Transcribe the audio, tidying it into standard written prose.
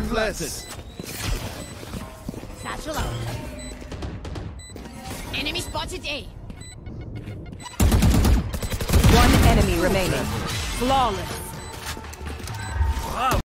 Worthless. Satchel out. Enemy spotted A. One enemy remaining. Flawless.